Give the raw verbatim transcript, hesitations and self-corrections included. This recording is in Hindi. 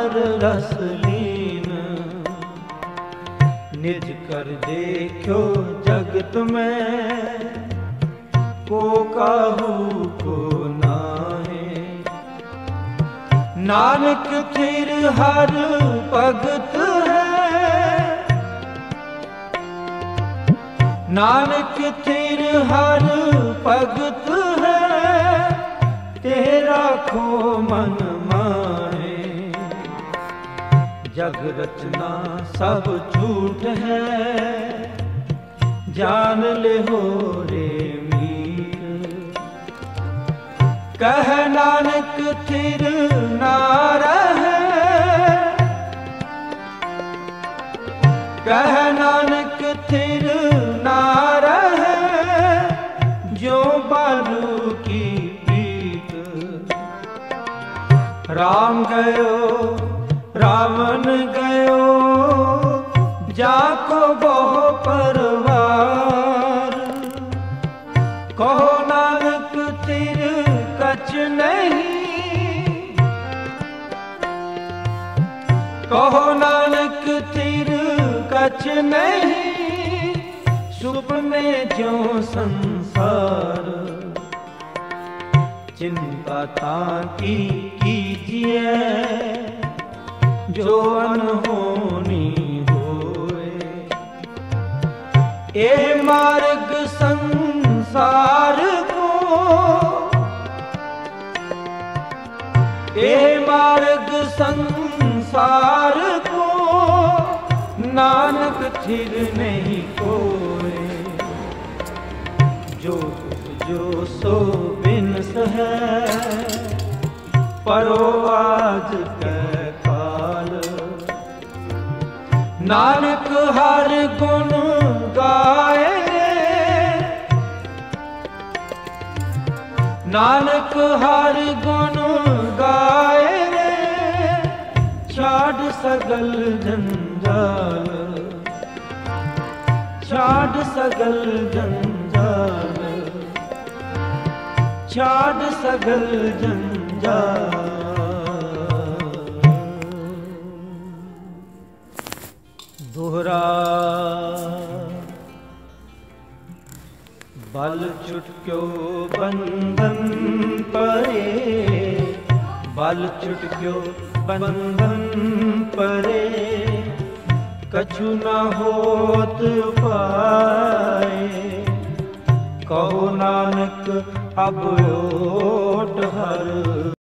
हर रस लीन। निज कर देखो जगत में, को काहू को नाहे। नानक थिर हर भगत है, नानक थिर हर भगत है। तेरा खो मन माहे। जग रचना सब झूठ है, जान ले हो रे मीर। कह नानक थिर ना रहे, कह नानक थिर ना रहे। जो बालू की प्रीत। राम गयो रावण गयो, जाको बहु परवार। कहो नानक थिर कछ नहीं, कहो नानक थिर कछ नहीं। सुपने जो संसार। चिंता ताकी कीजिए, जो अनहोनी होए। ए मार्ग संसार को, ए मार्ग संसार को। नानक थिर नहीं कोए। जो जो सो बिनस है, परो आज के काल। नानक हर गुण गाए, नानक हर गुण गाए। छाड़ सगल जंजाल, छाड़ सगल जंजाल, छाड़ सगल जंजाल। दोहरा बल चुटक्यो बंधन परे, बल चुटक्यो बंधन परे। कछु न होत पाए, कहो नानक अब ओट हर।